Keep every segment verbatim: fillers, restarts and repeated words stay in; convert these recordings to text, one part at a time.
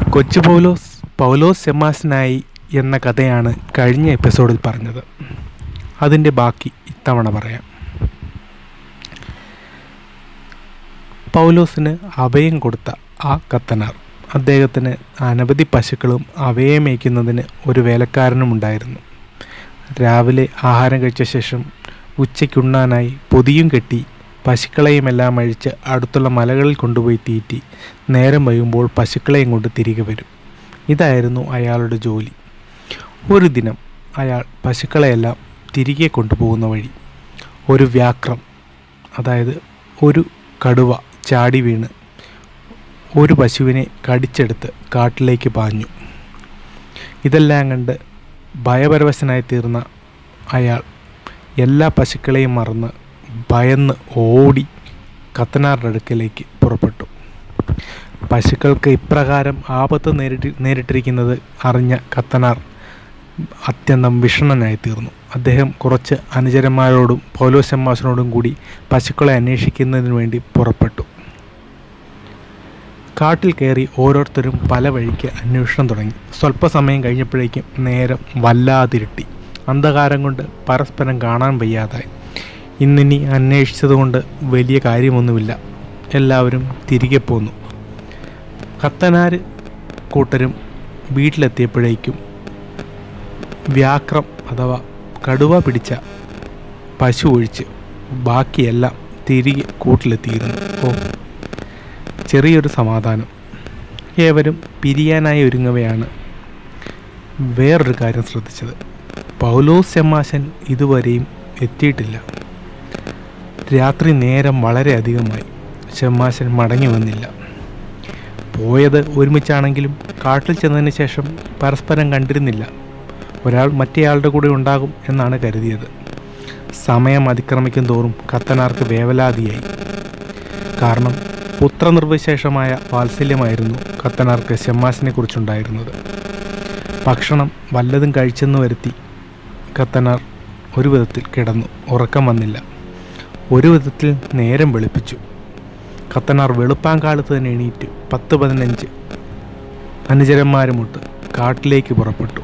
കൊച്ചു പൗലോസ് പൗലോസ് ഷമ്മാശനായി എന്ന കഥയാണ് കഴിഞ്ഞ എപ്പിസോഡിൽ പറഞ്ഞത്. അതിൻ്റെ ബാക്കി ഇത്തവണ പറയാം. പൗലോസിന് അഭയം കൊടുത്ത ആ കത്തനാർ, അദ്ദേഹത്തിന് അനവധി പശുക്കളും അവയെ മേയ്ക്കുന്നതിന് ഒരു വേലക്കാരനും ഉണ്ടായിരുന്നു. രാവിലെ ആഹാരം കഴിച്ച ശേഷം ഉച്ചയ്ക്കുണ്ണാനായി പൊതിയും കെട്ടി പശുക്കളെയുമെല്ലാം അഴിച്ച് അടുത്തുള്ള മലകളിൽ കൊണ്ടുപോയി തീറ്റി നേരം വൈകുമ്പോൾ പശുക്കളെയും കൊണ്ട് തിരികെ വരും. ഇതായിരുന്നു അയാളുടെ ജോലി. ഒരു ദിനം അയാൾ പശുക്കളെയെല്ലാം തിരികെ കൊണ്ടുപോകുന്ന വഴി ഒരു വ്യാക്രം, അതായത് ഒരു കടുവ ചാടി വീണ് ഒരു പശുവിനെ കടിച്ചെടുത്ത് കാട്ടിലേക്ക് പാഞ്ഞു. ഇതെല്ലാം കണ്ട് ഭയപരവശനായി തീർന്ന അയാൾ എല്ലാ പശുക്കളെയും മറന്ന് ഭയന്ന് ഓടി കത്തനാറുടെ അടുക്കലേക്ക് പുറപ്പെട്ടു. പശുക്കൾക്ക് ഇപ്രകാരം ആപത്ത് നേരിട്ട് നേരിട്ടിരിക്കുന്നത് അറിഞ്ഞ കത്തനാർ അത്യന്തം വിഷണ്ണനായി തീർന്നു. അദ്ദേഹം കുറച്ച് അനുചരന്മാരോടും പൗലോസ് ഷമ്മാശനോടും കൂടി പശുക്കളെ അന്വേഷിക്കുന്നതിന് വേണ്ടി പുറപ്പെട്ടു. കാട്ടിൽ കയറി ഓരോരുത്തരും പല വഴിക്ക് അന്വേഷണം തുടങ്ങി. സ്വല്പസമയം കഴിഞ്ഞപ്പോഴേക്കും നേരം വല്ലാതിരുട്ടി. അന്ധകാരം കൊണ്ട് പരസ്പരം കാണാൻ വയ്യാതായി. ഇന്നിനി അന്വേഷിച്ചതുകൊണ്ട് വലിയ കാര്യമൊന്നുമില്ല. എല്ലാവരും തിരികെ പോന്നു. കത്തനാർ കൂട്ടരും വീട്ടിലെത്തിയപ്പോഴേക്കും വ്യാക്രം അഥവാ കടുവ പിടിച്ച പശു ഒഴിച്ച് ബാക്കിയെല്ലാം തിരികെ കൂട്ടിലെത്തിയിരുന്നു. ഓ, ചെറിയൊരു സമാധാനം. ഏവരും പിരിയാനായി ഒരുങ്ങവെയാണ് വേറൊരു കാര്യം ശ്രദ്ധിച്ചത്. പൗലോസ് ഷമ്മാശൻ ഇതുവരെയും എത്തിയിട്ടില്ല. രാത്രി നേരം വളരെ അധികമായി. ഷമ്മാശൻ മടങ്ങി വന്നില്ല. പോയത് ഒരുമിച്ചാണെങ്കിലും കാട്ടിൽ ചെന്നതിന് ശേഷം പരസ്പരം കണ്ടിരുന്നില്ല. ഒരാൾ മറ്റേയാളുടെ കൂടെ ഉണ്ടാകും എന്നാണ് കരുതിയത്. സമയം അതിക്രമിക്കും തോറും കത്തനാർക്ക് വേവലാതിയായി. കാരണം പുത്രനിർവിശേഷമായ വാത്സല്യമായിരുന്നു കത്തനാർക്ക് ഷമ്മാശനെ കുറിച്ചുണ്ടായിരുന്നത്. ഭക്ഷണം വല്ലതും കഴിച്ചെന്ന് വരുത്തി കത്തനാർ ഒരു വിധത്തിൽ കിടന്നു. ഉറക്കം വന്നില്ല. ഒരു വിധത്തിൽ നേരം വെളുപ്പിച്ചു. കത്തനാർ വെളുപ്പാങ്കാലത്ത് തന്നെ എണീറ്റ് പത്ത് പതിനഞ്ച് അനുചരന്മാരുമൊട്ട് കാട്ടിലേക്ക് പുറപ്പെട്ടു.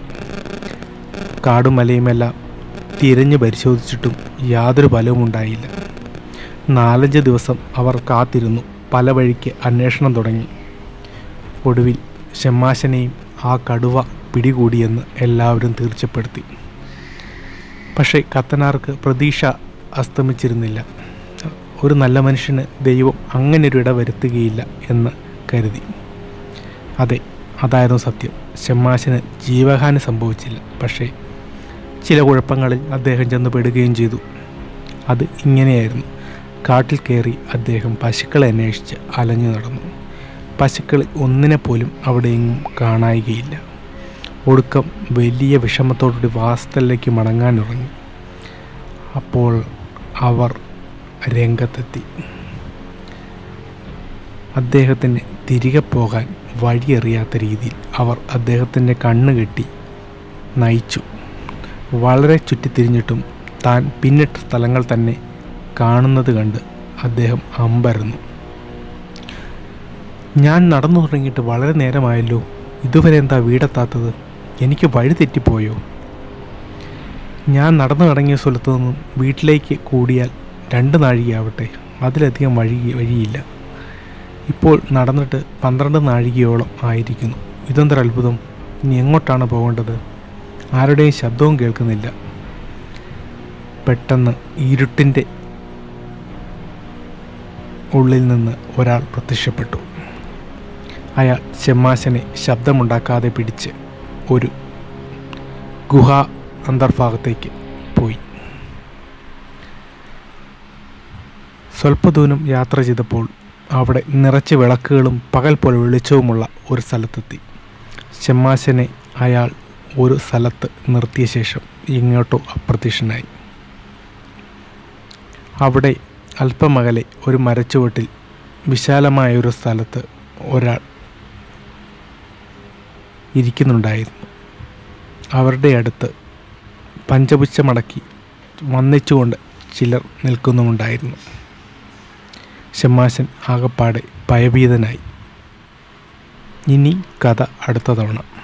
കാടും മലയുമെല്ലാം തിരഞ്ഞു പരിശോധിച്ചിട്ടും യാതൊരു ഫലവും ഉണ്ടായില്ല. നാലഞ്ച് ദിവസം അവർ കാത്തിരുന്നു. പല വഴിക്ക് അന്വേഷണം തുടങ്ങി. ഒടുവിൽ ഷമ്മാശനെയും ആ കടുവ പിടികൂടിയെന്ന് എല്ലാവരും തീർച്ചപ്പെടുത്തി. പക്ഷേ കത്തനാർക്ക് പ്രതീക്ഷ അസ്തമിച്ചിരുന്നില്ല. ഒരു നല്ല മനുഷ്യന് ദൈവം അങ്ങനൊരു ഇട വരുത്തുകയില്ല എന്ന് കരുതി. അതെ, അതായിരുന്നു സത്യം. ഷമ്മാശന് ജീവഹാനി സംഭവിച്ചില്ല. പക്ഷേ ചില കുഴപ്പങ്ങളിൽ അദ്ദേഹം ചെന്ന് പെടുകയും ചെയ്തു. അത് ഇങ്ങനെയായിരുന്നു. കാട്ടിൽ കയറി അദ്ദേഹം പശുക്കളെ അന്വേഷിച്ച് അലഞ്ഞു നടന്നു. പശുക്കളിൽ ഒന്നിനെപ്പോലും അവിടെയെങ്ങും കാണായികയില്ല. ഒടുക്കം വലിയ വിഷമത്തോടുകൂടി വാസത്തിലേക്ക് മടങ്ങാനിറങ്ങി. അപ്പോൾ അവർ രംഗത്തെത്തി. അദ്ദേഹത്തിന് തിരികെ പോകാൻ വഴിയറിയാത്ത രീതിയിൽ അവർ അദ്ദേഹത്തിൻ്റെ കണ്ണ് കെട്ടി നയിച്ചു. വളരെ ചുറ്റിത്തിരിഞ്ഞിട്ടും താൻ പിന്നിട്ട സ്ഥലങ്ങൾ തന്നെ കാണുന്നത് കണ്ട് അദ്ദേഹം അമ്പരന്നു. ഞാൻ നടന്നു തുടങ്ങിയിട്ട് വളരെ നേരമായല്ലോ, ഇതുവരെ എന്താ വീടെത്താത്തത്? എനിക്ക് വഴി തെറ്റിപ്പോയോ? ഞാൻ നടന്നു തുടങ്ങിയ സ്ഥലത്തു നിന്നും വീട്ടിലേക്ക് കൂടിയാൽ രണ്ട് നാഴികയാവട്ടെ, അതിലധികം വഴി വഴിയില്ല. ഇപ്പോൾ നടന്നിട്ട് പന്ത്രണ്ട് നാഴികയോളം ആയിരിക്കുന്നു. ഇതെന്തൊരു അത്ഭുതം! ഇനി എങ്ങോട്ടാണ് പോകേണ്ടത്? ആരുടെയും ശബ്ദവും കേൾക്കുന്നില്ല. പെട്ടെന്ന് ഇരുട്ടിൻ്റെ ഉള്ളിൽ നിന്ന് ഒരാൾ പ്രത്യക്ഷപ്പെട്ടു. അയാൾ ഷമ്മാശനെ ശബ്ദമുണ്ടാക്കാതെ പിടിച്ച് ഒരു ഗുഹാ അന്തർഭാഗത്തേക്ക് പോയി. സ്വല്പദൂരം യാത്ര ചെയ്തപ്പോൾ അവിടെ നിറച്ച് വിളക്കുകളും പകൽ പോലെ വെളിച്ചവുമുള്ള ഒരു സ്ഥലത്തെത്തി. ഷമ്മാശനെ അയാൾ ഒരു സ്ഥലത്ത് നിർത്തിയ ശേഷം ഇങ്ങോട്ടോ അപ്രത്യക്ഷനായി. അവിടെ അല്പമകലെ ഒരു മരച്ചുവട്ടിൽ വിശാലമായൊരു സ്ഥലത്ത് ഒരാൾ ഇരിക്കുന്നുണ്ടായിരുന്നു. അവരുടെ അടുത്ത് പഞ്ചപുച്ഛമടക്കി വന്നിച്ചുകൊണ്ട് ചിലർ നിൽക്കുന്നുമുണ്ടായിരുന്നു. ഷമ്മാശൻ ആകപ്പാടെ ഭയഭീതനായി. ഇനി കഥ അടുത്ത തവണ.